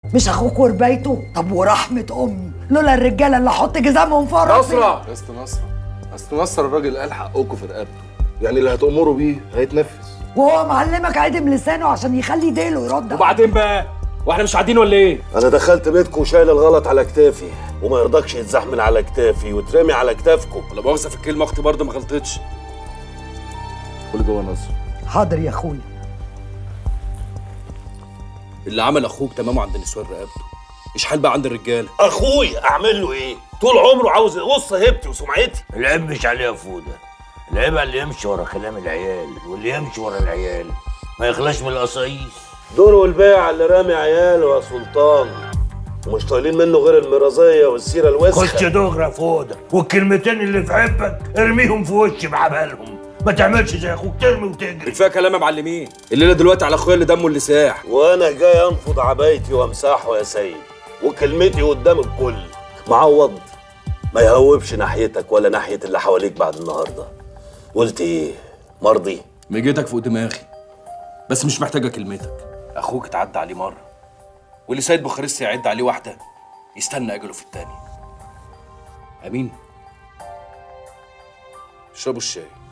مش اخوك وربايته؟ طب ورحمه امي لولا الرجاله اللي احط جزامهم فوق راسي. نصرة يا اسطى نصرة، اصل نصر الراجل قال حقكم في رقبته، يعني اللي هتأمروا بيه هيتنفذ. وهو معلمك عدم لسانه عشان يخلي ديله يرد. وبعدين بقى واحنا مش قاعدين ولا ايه؟ انا دخلت بيتكم وشايل الغلط على كتافي، وما يرضكش يتزحمل على كتافي وترمي على كتافكم. ولا مؤاخذه في الكلمه، اختي برضه ما غلطتش. كل جوه نصر. حاضر يا اخويا. اللي عمل اخوك تمامه عند نسوان رقبته، ايش حال بقى عند الرجاله؟ اخويا اعمل له ايه؟ طول عمره عاوز يقص هيبتي وسمعتي. العيب مش عليه يا فوده، العيب على اللي يمشي ورا كلام العيال، واللي يمشي ورا العيال ما يخلاش من القصايص. دوره البيع اللي رامي عياله يا سلطان، ومش طايلين منه غير المرازيه والسيره الوسخه. خش دغري يا فوده، والكلمتين اللي في عبك ارميهم في وشي بعبالهم، ما تعملش زي اخوك ترمي وتجري. كفايه كلام يا معلمين، الليله دلوقتي على اخويا اللي دمه اللي ساح. وانا جاي انفض عبايتي وامسحه يا سيد، وكلمتي قدام الكل. معوض ما يهوبش ناحيتك ولا ناحيه اللي حواليك بعد النهارده. قلت ايه؟ مرضي؟ مجيتك فوق دماغي، بس مش محتاجه كلمتك. اخوك اتعدى عليه مره، واللي سيد بوخارست يعد عليه واحده يستنى اجله في التاني. امين. اشربوا الشاي.